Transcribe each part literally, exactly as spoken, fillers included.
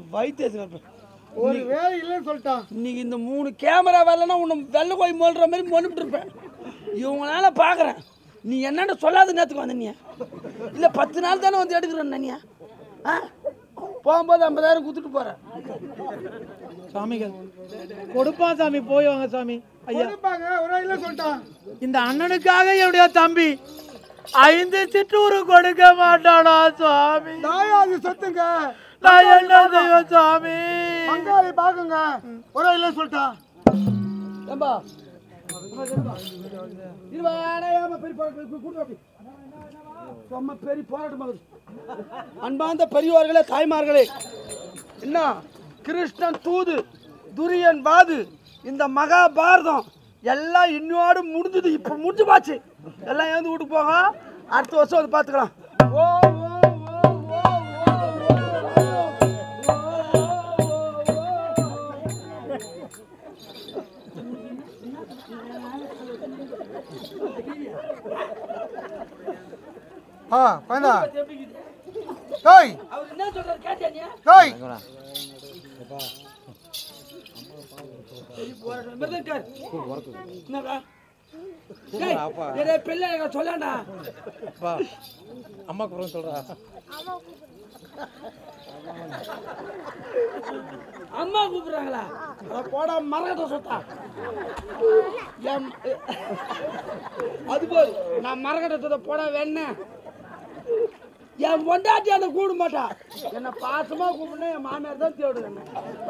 வைத்திய ஒரு வேலை இல்லைன்னு சொல்லிட்டான். இன்னைக்கு இந்த மூணு கேமரா வரலன்னா உன்னை வெள்ளை கோய் மோல்ற மாதிரி மொழிட்டு இருப்பேன். இவங்களால பார்க்குறேன். நீ என்னென்ன சொல்லாத நேரத்துக்கு வந்த நீ இல்லை பத்து நாள் தானே வந்து எடுக்கிறேன் நீ ஆ போகும்போது ஐம்பதாயிரம் கொடுத்துட்டு போகிறேன். சாமிகள் கொடுப்பான் சாமி, போய் வாங்க சாமி. ஐயா ஒரு வேலை இல்லைன்னு சொல்லிட்டான். இந்த அண்ணனுக்காக என்னுடைய தம்பி ஐந்து சிற்றூரு கொடுக்க மாட்டானா சுவாமி? தாயாது சொத்துங்க, நான் என்ன செய்வேன் சாமி? பங்காளி பாக்குங்க. ஒரு வேலை இல்லைன்னு சொல்லிட்டான். ஏம்பா பெரிய போராட்டம். அன்பார்ந்த பெரியோர்களே, தாய்மார்களே, என்ன கிருஷ்ணன் தூது, துரியன் வாது, இந்த மகாபாரதம் எல்லாம் இன்னோடு முடிஞ்சது. இப்போ முடிஞ்சு பாச்சு. எல்லாம் ஏந்து விட்டு போங்க. அடுத்த வருஷம் அதை பார்த்துக்கலாம். ஓ ஆ பையனா டேய் அவர் என்ன சொல்றாரு கேட்டியா நீ? டேய் மிருதங்கர் என்னடா டேய் ஏடா பெல்ல சொல்லடா அப்பா அம்மா குறன்னு சொல்றா. அம்மா கூப்பிடுறாங்களா? போடா மரகட்ட சொத்தா. அது போய் நான் மரகட்டத்தை போட வேணே. என் பொண்டாட்டி அதை கூப்பிட மாட்டா. என்னை பாசமா கூப்பிடணும் என் மாமியார் தான் தேடுவேன்.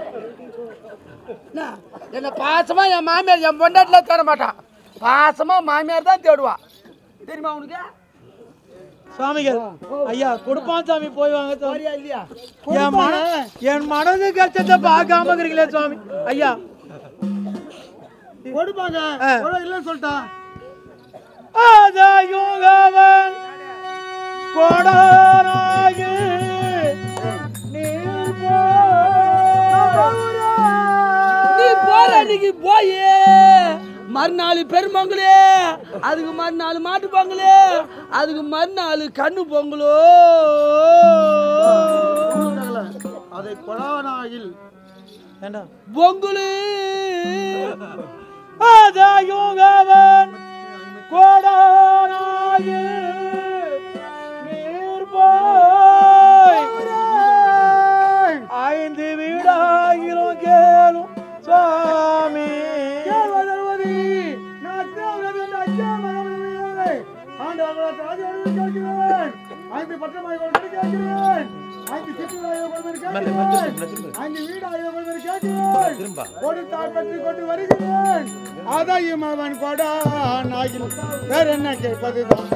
என்னை பாசமா என் மாமியார் என் பொண்டாட்டில தேட மாட்டான். பாசமா மாமியார் தான் தேடுவா. தெரியுமா உனக்கு? சாமிகள் ஐயா கொடுப்பான் சாமி, போய் வாங்க சாமி. இல்லையா என் மன என் மனது கஷ்டத்தை பார்க்காம இருக்கிறீங்களே சுவாமி. ஐயா கொடுப்பாங்க. ஒரு வேலை இல்லைன்னு சொல்லிட்டான். ஆதாயுங்கவன் கொடாராகி நீர் நீ போற அன்னைக்கு போயே மறுநாள் பெருமங்களே, அதுக்கு மறுநாள் மாட்டு பொங்கலே, அதுக்கு மறுநாள் கண்ணு பொங்கலோ. அதை கொடானாயில் பொங்கலு ஆதாயுங்கவன் கொடாராகி நீர் போய் ஐந்து வீடாகிலும் கேளும் சுவாமி. ஐந்து பட்டமாய் கேட்கிறேன், ஐந்து ஐந்து வீடாக கேட்கிறேன், கொடுத்தால் பற்றி கொண்டு வருகிறேன். அதையும் அவன் கொடான் ஆகில் வேற என்ன கேட்பதுதான்.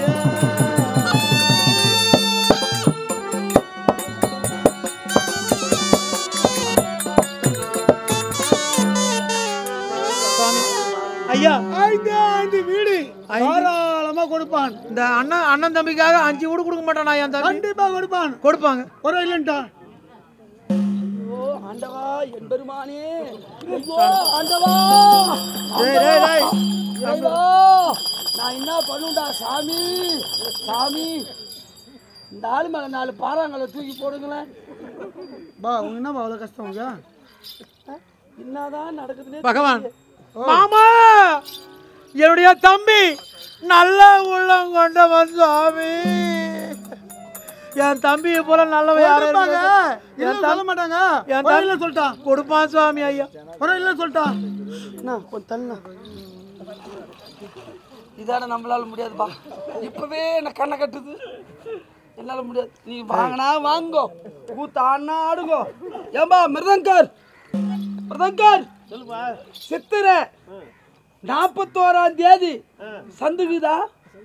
ஐயா ஐந்து ஐந்து வீடு தாராளமா கொடுப்பான். இந்த அண்ணன் அண்ணன் தம்பிக்காக அஞ்சு வீடு கொடுக்க மாட்டானா? என் தம்பி கண்டிப்பா கொடுப்பான். கொடுப்பாங்க. ஒரு இல்லைன்ட்டான். ஆண்டவா என் பெருமானே, ஆண்டவா நான் என்ன பண்ணுண்டா சாமி? சாமி இந்த ஆளு மேல நாலு பாறாங்களை தூக்கி போடுங்களேன். பா உங்க என்ன அவ்வளவு கஷ்டம் உங்க? என்னதான் நடக்குதுன்னு பகவான். மாமா என்னுடைய தம்பி நல்ல உள்ளம் கொண்டவன் சுவாமி. என் தம்பியை போல நல்லவன் யாரும் சொல்ல மாட்டாங்க. சொல்லிட்டான் கொடுப்பான் சுவாமி. ஐயா ஒரு இல்லை சொல்லிட்டான். இதான நம்மளால முடியாதுப்பா. இப்பவே என்ன கண்ணை கட்டுது. என்னால முடியாது. நீ வாங்கினா வாங்கோ, கூத்தாடினா ஆடுங்கோ. ஏம்பா மிருதங்கர் மிருதங்கர் சித்திரை நாற்பத்தோராம் தேதி சந்துக்குதா?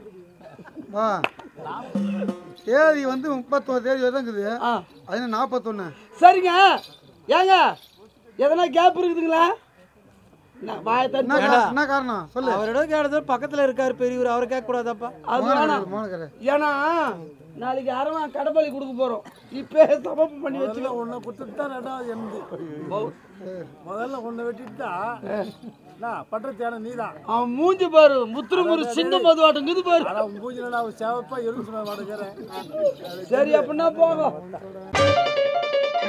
தேதி வந்து முப்பத்தோரு தேதி வரைக்குது. அது நாற்பத்தொன்னு. சரிங்க. ஏங்க எதனா கேப் இருக்குதுங்களா? என்ன காரணம் சொல்லு. அவரோட கேட்டது பக்கத்துல இருக்காரு பெரியவர், அவரை கேட்க கூடாதப்பா. அது ஏன்னா நாளைக்கு அரவன் கடப்பாளி கொடுக்க போறோம். இப்பே சமப்பு பண்ணி வச்சுக்க. ஒன்றை கொடுத்துட்டு தான் ரெண்டாவது எம்து முதல்ல ஒன்றை வெட்டிட்டு பற்ற தேன நீ தான். அவன் மூஞ்சி பாரு, முத்துருமுரு சின்ன மதுவாட்டம் பாரு. மூஞ்சில செவப்பா எலுமிச்சு மாட்டேங்கிறேன். சரி அப்படின்னா போகும்.